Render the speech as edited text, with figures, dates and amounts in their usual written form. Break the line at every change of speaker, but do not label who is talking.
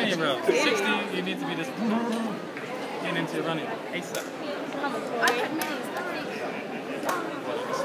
running, bro. 60, you need to be just getting into running ASAP.